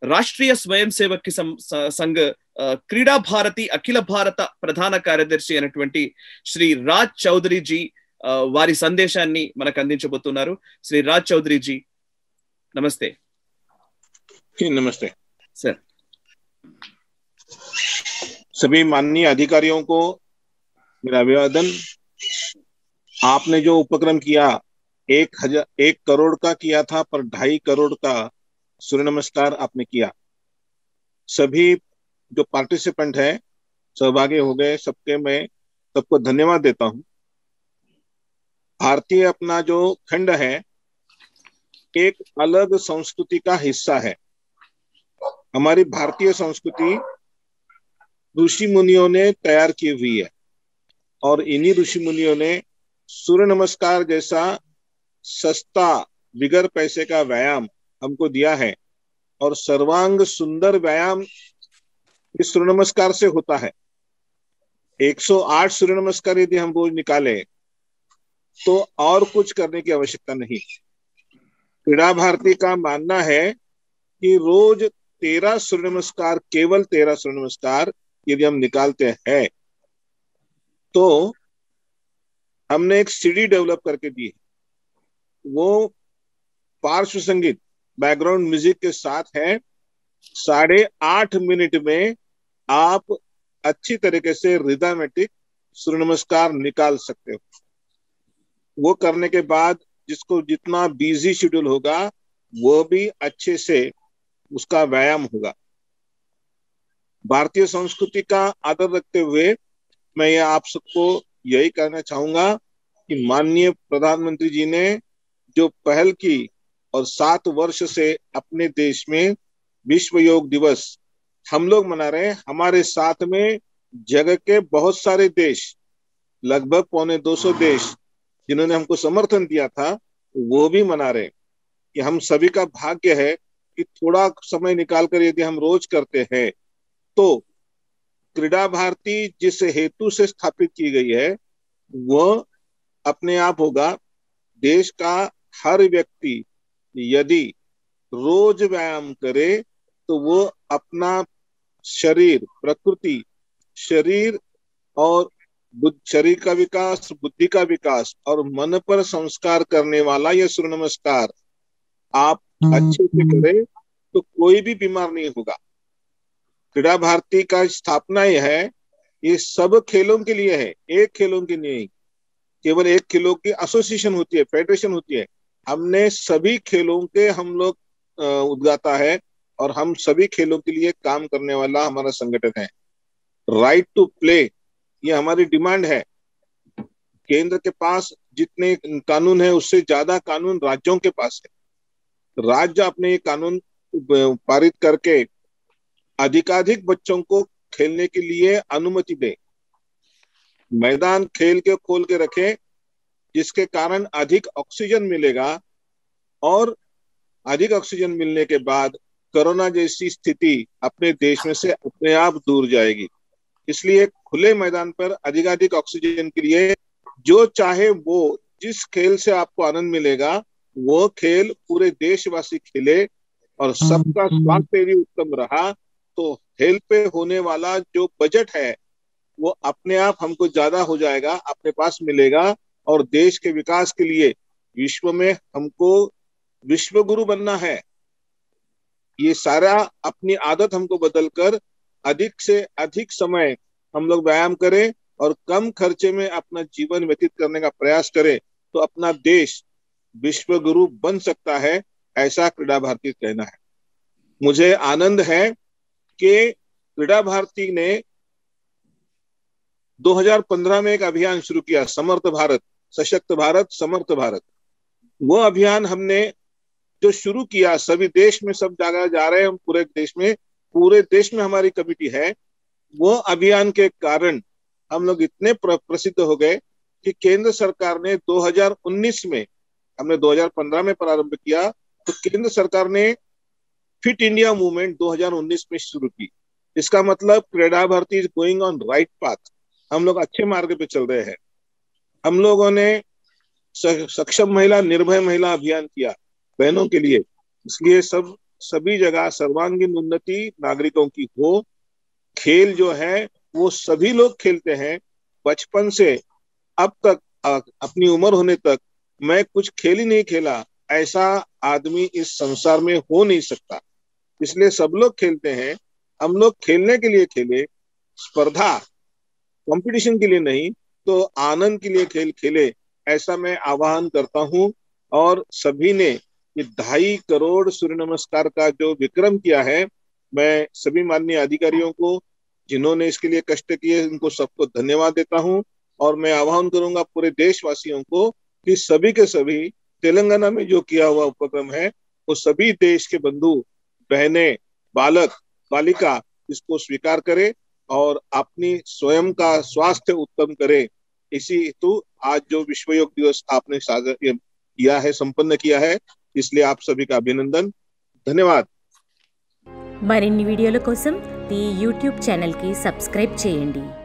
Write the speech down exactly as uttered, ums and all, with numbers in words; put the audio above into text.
ರಾಷ್ಟ್ರೀಯ స్వయం సేవక్ సంఘ క్రీడా భారతి అఖిల భారత ప్రధాన కార్యదర్శి అయినటువంటి శ్రీ రాజ్ చౌదరి జీ వారి సందేశాన్ని మనకు అందించబోతున్నారు. శ్రీ రాజ్ చౌదరి జీ नमस्ते. नमस्ते सर. सभी माननीय अधिकारियों को मेरा अभिवादन. आपने जो उपक्रम किया, एक हजार एक करोड़ का किया था, पर ढाई करोड़ का सूर्य नमस्कार आपने किया. सभी जो पार्टिसिपेंट है सहभागी हो गए, सबके मैं सबको धन्यवाद देता हूं. भारतीय अपना जो खंड है एक अलग संस्कृति का हिस्सा है. हमारी भारतीय संस्कृति ऋषि मुनियों ने तैयार की हुई है और इन्हीं ऋषि मुनियों ने सूर्य नमस्कार जैसा सस्ता बिगर पैसे का व्यायाम हमको दिया है. और सर्वांग सुंदर व्यायाम इस सूर्य नमस्कार से होता है. एक सौ आठ सूर्य नमस्कार यदि हम रोज निकाले तो और कुछ करने की आवश्यकता नहीं. क्रीड़ा भारती का मानना है कि रोज तेरह सूर्य नमस्कार, केवल तेरह सूर्य नमस्कार यदि हम निकालते हैं तो हमने एक सीडी डेवलप करके दी है. वो पार्श्व संगीत बैकग्राउंड म्यूजिक के साथ है. साढ़े आठ मिनट में आप अच्छी तरीके से रिदमेटिक सूर्य नमस्कार निकाल सकते हो. वो करने के बाद जिसको जितना बिजी शेड्यूल होगा वो भी अच्छे से उसका व्यायाम होगा. भारतीय संस्कृति का आदर रखते हुए मैं ये आप सबको यही कहना चाहूंगा कि माननीय प्रधानमंत्री जी ने जो पहल की और सात वर्ष से अपने देश में विश्व योग दिवस हम लोग मना रहे हैं. हमारे साथ में जगह के बहुत सारे देश, लगभग पौने दो सौ देश जिन्होंने हमको समर्थन दिया था, वो भी मना रहे. कि हम सभी का भाग्य है कि थोड़ा समय निकालकर यदि हम रोज करते हैं तो क्रीड़ा भारती जिस हेतु से स्थापित की गई है वो अपने आप होगा. देश का हर व्यक्ति यदि रोज व्यायाम करे तो वो अपना शरीर, प्रकृति, शरीर और शरीर का विकास, बुद्धि का विकास और मन पर संस्कार करने वाला यह सूर्य नमस्कार आप अच्छे से करें तो कोई भी बीमार नहीं होगा. क्रीड़ा भारती का स्थापना यह है, ये सब खेलों के लिए है, एक खेलों के लिए नहीं. केवल एक खेलों की एसोसिएशन होती है, फेडरेशन होती है. हमने सभी खेलों के हम लोग उद्गाता है और हम सभी खेलों के लिए काम करने वाला हमारा संगठन है. राइट टू प्ले ये हमारी डिमांड है. केंद्र के पास जितने कानून है उससे ज्यादा कानून राज्यों के पास है. राज्य अपने ये कानून पारित करके अधिकाधिक बच्चों को खेलने के लिए अनुमति दे, मैदान खेल के खोल के रखे, जिसके कारण अधिक ऑक्सीजन मिलेगा और अधिक ऑक्सीजन मिलने के बाद कोरोना जैसी स्थिति अपने देश में से अपने आप दूर जाएगी. इसलिए खुले मैदान पर अधिकाधिक ऑक्सीजन के लिए जो चाहे वो जिस खेल से आपको आनंद मिलेगा वो खेल पूरे देशवासी खेले और सबका स्वास्थ्य यदि उत्तम रहा तो हेल्थ पे होने वाला जो बजट है वो अपने आप हमको ज्यादा हो जाएगा, अपने पास मिलेगा. और देश के विकास के लिए विश्व में हमको विश्व गुरु बनना है. ये सारा अपनी आदत हमको बदलकर अधिक से अधिक समय हम लोग व्यायाम करें और कम खर्चे में अपना जीवन व्यतीत करने का प्रयास करें तो अपना देश विश्व गुरु बन सकता है, ऐसा क्रीड़ा भारती कहना है. मुझे आनंद है कि क्रीड़ा भारती ने दो हज़ार पंद्रह में एक अभियान शुरू किया, समर्थ भारत, सशक्त भारत, समर्थ भारत. वो अभियान हमने जो शुरू किया सभी देश में, सब जगह जा रहे हैं हम, पूरे देश में पूरे देश में हमारी कमेटी है. वो अभियान के कारण हम लोग इतने प्र, प्रसिद्ध हो गए कि केंद्र सरकार ने दो हज़ार उन्नीस में, हमने दो हज़ार पंद्रह में प्रारंभ किया, तो केंद्र सरकार ने फिट इंडिया मूवमेंट दो हज़ार उन्नीस में शुरू की. इसका मतलब Krida Bharati is going on right path. हम लोग अच्छे मार्ग पे चल रहे हैं. हम लोगों ने सक्षम महिला, निर्भय महिला अभियान किया बहनों के लिए. इसलिए सब सभी जगह सर्वांगीण उन्नति नागरिकों की हो। खेल जो है वो सभी लोग खेलते हैं, बचपन से अब तक अपनी उम्र होने तक मैं कुछ खेल ही नहीं खेला ऐसा आदमी इस संसार में हो नहीं सकता। इसलिए सब लोग खेलते हैं। हम लोग खेलने के लिए खेले, स्पर्धा कंपटीशन के लिए नहीं तो आनंद के लिए खेल खेले, ऐसा मैं आह्वान करता हूं। और सभी ने ये ढाई करोड़ सूर्य नमस्कार का जो विक्रम किया है, मैं सभी माननीय अधिकारियों को जिन्होंने इसके लिए कष्ट किए उनको सबको धन्यवाद देता हूं। और मैं आह्वान करूंगा पूरे देशवासियों को कि सभी के सभी तेलंगाना में जो किया हुआ उपक्रम है वो सभी देश के बंधु बहने बालक बालिका इसको स्वीकार करे और अपनी स्वयं का स्वास्थ्य उत्तम करे। इसी हेतु आज जो विश्व योग दिवस आपने साझा किया है, संपन्न किया है, इसलिए आप सभी का अभिनंदन, धन्यवाद। మరిన్ని వీడియోల కోసం ఈ యూట్యూబ్ ఛానల్ కి సబ్స్క్రైబ్ చేయండి।